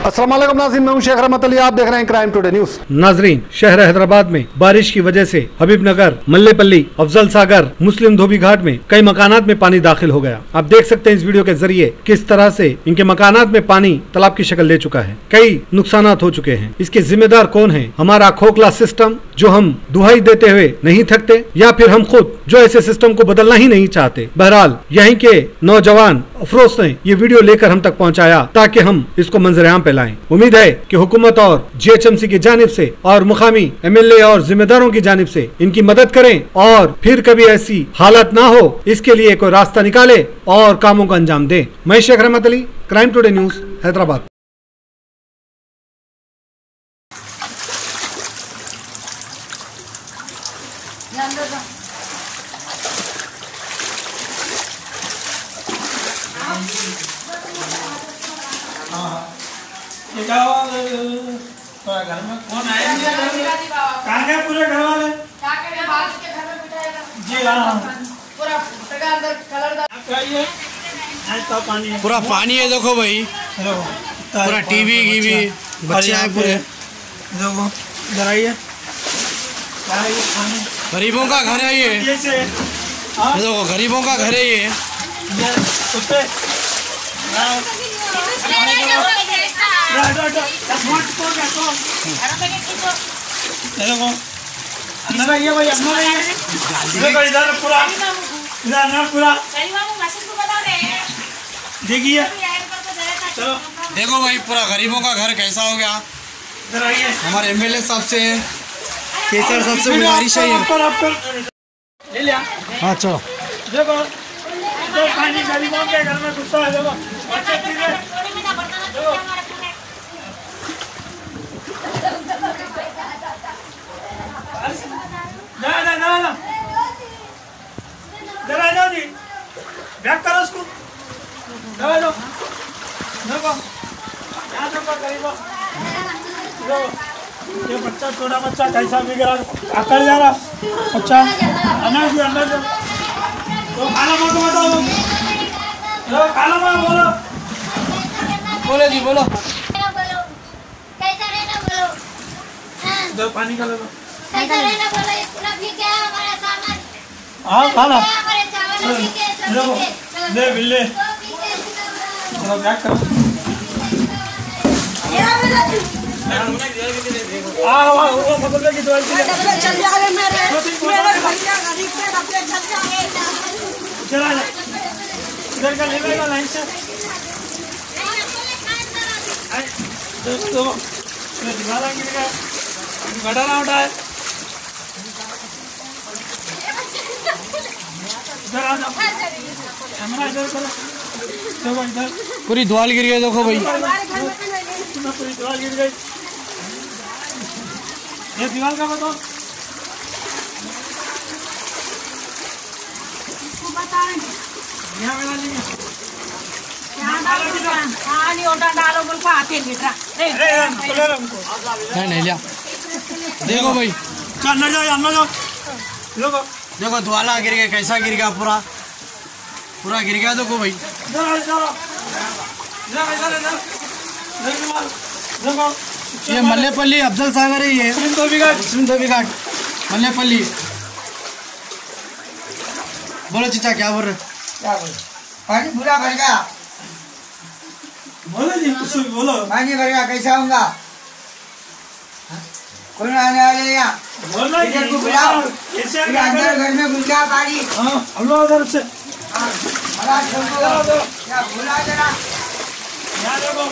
अस्सलाम वालेकुम नाज़रीन, मैं हूं शेख रहमत अली, आप देख रहे हैं क्राइम टुडे न्यूज। नाजरीन, शहर हैदराबाद में बारिश की वजह से हबीबनगर, मल्लेपल्ली, अफजल सागर, मुस्लिम धोबी घाट में कई मकानात में पानी दाखिल हो गया। आप देख सकते हैं इस वीडियो के जरिए किस तरह से इनके मकानात में पानी तालाब की शक्ल ले चुका है। कई नुकसान हो चुके हैं। इसके जिम्मेदार कौन है? हमारा खोखला सिस्टम जो हम दुहाई देते हुए नहीं थकते, या फिर हम खुद जो ऐसे सिस्टम को बदलना ही नहीं चाहते। बहरहाल यहीं के नौजवान अफरोज ने ये वीडियो लेकर हम तक पहुंचाया ताकि हम इसको मंजर-ए-आम पे लाएं। उम्मीद है कि हुकूमत और जीएचएमसी की जानिब से और मुकामी एमएलए और जिम्मेदारों की जानिब से इनकी मदद करें और फिर कभी ऐसी हालत ना हो, इसके लिए कोई रास्ता निकाले और कामों को अंजाम दें। मैं Sheikh Rahmat Ali, crime today news, Hyderabad. ये क्या हुआ? घर में कौन आया? कहाँ गए पूरे घर वाले? जी हाँ, पूरा पानी है। देखो भाई, पूरा टीवी कीवी बच्चे हैं पूरे। देखो इधर आइए, गरीबों का घर है ये। देखो गरीबों का घर है ये। देखो अंदर आइए भाई, अंदर आइए। देखो इधर पूरा, इधर ना पूरा देखिए। चलो देखो भाई, पूरा गरीबों का घर कैसा हो गया। इधर आइए। हमारे एमएलए साहब से, केसर साहब से गुजारिश है ये। ले लिया। हाँ चलो। देखो तो पानी गरीबों के घर में घुसा है। देखो बच्चे पीछे, देखो ना दवा दो जी, बैक करो उसको, दवा दो। देखो यहाँ देखो गरीबों, देखो ये बच्चा, छोटा बच्चा कैसा बिग रहा, आकर जा रहा बच्चा। अंदर जी, अंदर जो तो खाना मत बताओ, जो खाना मत बोलो। बोलो जी, बोलो। दो पानी का लो। हाँ खाना देखो, ले बिल्ले, चलो बैक करो। वो बदल की दवाई चल जाए मेरे भैया गरीब पे अपने चल जाए। चला इधर का लेगा लाइन से। देखो दिमाग गिर गया, गटर ना उठाए। इधर आ जाओ, कैमरा इधर करो। देखो इधर पूरी दीवार गिर गई। देखो भाई, पूरी दीवार गिर गई। ये दीवार का बताओ। यहाँ मिला नहीं है। नहीं लिया। देखो भाई, अंदर जाओ, अंदर जाओ। देखो देखो द्वाला गिर गया, कैसा गिर गया, पूरा पूरा गिर गया। देखो भाई, देखो ये मल्लेपल्ली अफजल सागर है ये। मुस्लिम धोबी घाट मल्लेपल्ली। बोलो चिचा, क्या बोल रहे? क्या बोलो? पानी पूरा भर गया। बोलो जी, कुछ बोलो। पानी भर गया, कैसा होगा? कौन आने वाले यहाँ? बोलो इधर को बुलाओ। अंदर घर में घुस गया पानी। हाँ, हम लोग उधर से बड़ा छोड़ो, क्या बुला जरा। यहाँ देखो,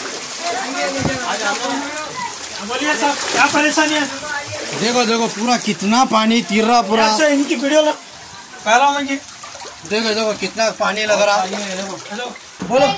बोलिए साहब, क्या परेशानी है? देखो देखो पूरा कितना पानी तीर रहा पूरा। ऐसे इनकी वीडियो लो, कह रहा हूँ मैं कि देखो देखो कितना पानी लग रहा। हेलो बोलो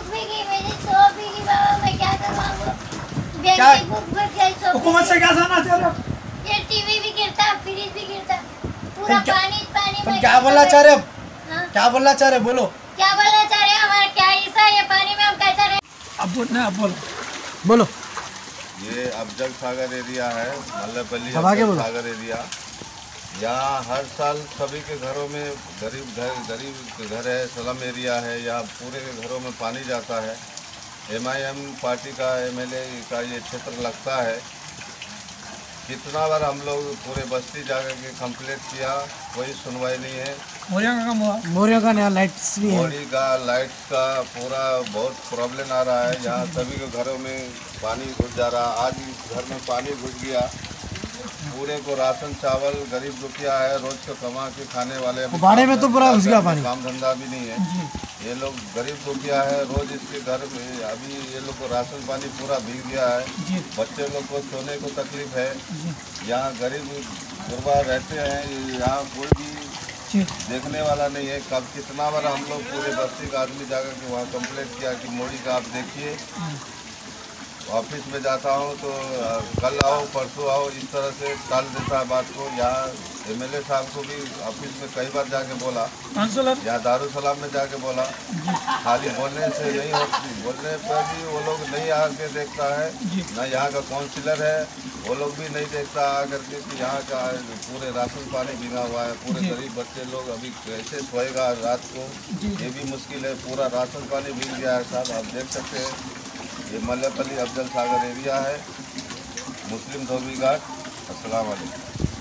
क्या हुकूमत से क्या सुनना चाह रहे हो? ये टीवी भी गिरता, फ्रिज भी गिरता, पूरा पानी पानी में। क्या बोलना चाह रहे? हाँ? क्या बोलना चाह रहे? बोलो। क्या बोलना चाह रहे हैं? हमारा क्या हिस्सा है ये पानी में? हम कैसा रहे? अब बोलना, अब बोलो। बोलो। ये अफजल सागर एरिया है, मल्लेपल्ली आगे बोलो। सागर एरिया। यहाँ हर साल सभी के घरों में गरीब के घर है, स्लम एरिया है, यहाँ पूरे के घरों में पानी जाता है। MIM पार्टी का MLA का ये क्षेत्र लगता है। कितना बार हम लोग पूरे बस्ती जाकर के कंप्लेंट किया, कोई सुनवाई नहीं है। मोरिया का नया लाइट्स भी है। मोरी का लाइट्स का पूरा बहुत प्रॉब्लम आ रहा है। यहाँ सभी के घरों में पानी घुस जा रहा। आज इस घर में पानी घुस गया। पूरे को राशन चावल गरीब दुखिया है, रोज को कमा के खाने वाले। बाड़े में तो पूरा घुस गया पानी। काम धंधा भी नहीं है। ये लोग गरीब दुखिया है, रोज इसके घर में अभी ये लोग को राशन पानी पूरा भीग गया है। बच्चे लोग को सोने को तकलीफ है। यहाँ गरीब गुरबा रहते हैं, यहाँ कोई भी देखने वाला नहीं है। कब कितना बार हम लोग पूरे बस्ती का आदमी जाकर के वहाँ कंप्लेंट किया कि मोदी का आप देखिए। ऑफिस में जाता हूँ तो कल आओ परसों आओ इस तरह से टाल देता है बात को। यहाँ MLA साहब को भी ऑफिस में कई बार जाके बोला, यहाँ दारुसलाम में जाके बोला। खाली बोलने से नहीं होती, बोलने पर भी वो लोग नहीं आके देखता है। ना यहाँ का काउंसिलर है, वो लोग भी नहीं देखता आकर के कि यहाँ का पूरे राशन पानी भीगा हुआ है। पूरे गरीब बच्चे लोग अभी कैसे सोएगा रात को, ये भी मुश्किल है। पूरा राशन पानी भीग गया है साहब, आप देख सकते हैं। ये मल्लेपल्ली अफजल सागर एरिया है, मुस्लिम धोबी घाट। अस्सलाम वालेकुम।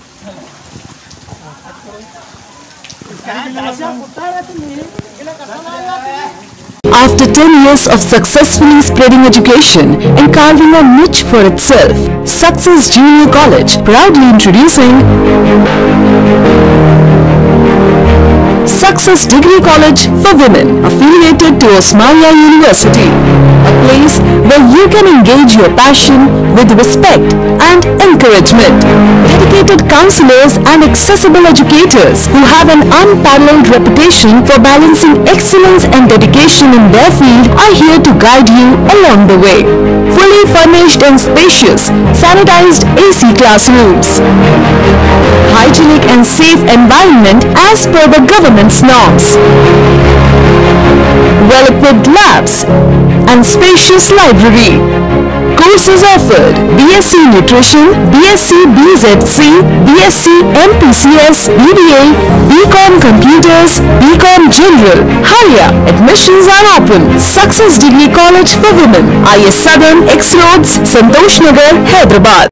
After 10 years of successfully spreading education and carving a niche for itself, Success Junior College proudly introducing Success Degree College for Women, affiliated to Osmania University, a place where you can engage your passion with respect and encouragement. Dedicated counselors and accessible educators who have an unparalleled reputation for balancing excellence and dedication in their field are here to guide you along the way. Fully furnished and spacious, sanitized AC classrooms, hygienic and safe environment as per the government's norms, well-equipped labs and spacious library. Courses offered: BSc Nutrition, BSc BZC, BSc MPCS, BBA, BCom Computers, BCom General. Hurry up! Admissions are open. Success Degree College for Women, IS Southern, X Roads, Santosh Nagar, Hyderabad.